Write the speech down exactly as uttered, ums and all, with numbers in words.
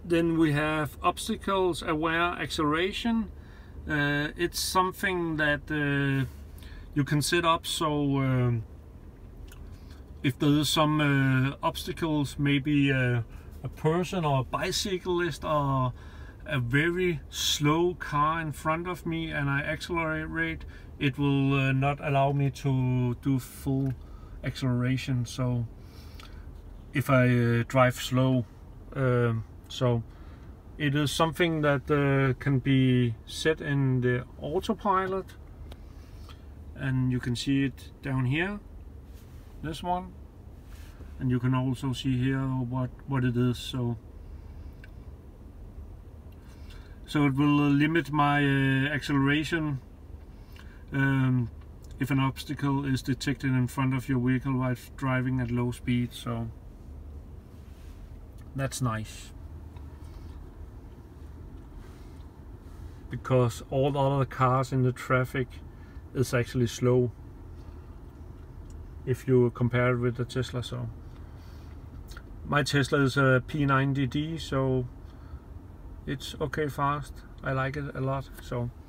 Then we have obstacles aware acceleration. Uh, it's something that uh, you can set up so uh, if there is some uh, obstacles, maybe a, a person or a bicyclist or a very slow car in front of me and I accelerate, it will uh, not allow me to do full acceleration. So if I uh, drive slow, uh, so it is something that uh, can be set in the autopilot, and you can see it down here, this one, and you can also see here what what it is. So so it will limit my uh, acceleration um, if an obstacle is detected in front of your vehicle while driving at low speed. So that's nice, because all the other cars in the traffic is actually slow if you compare it with the Tesla. So my Tesla is a P ninety D, so it's okay fast. I like it a lot. So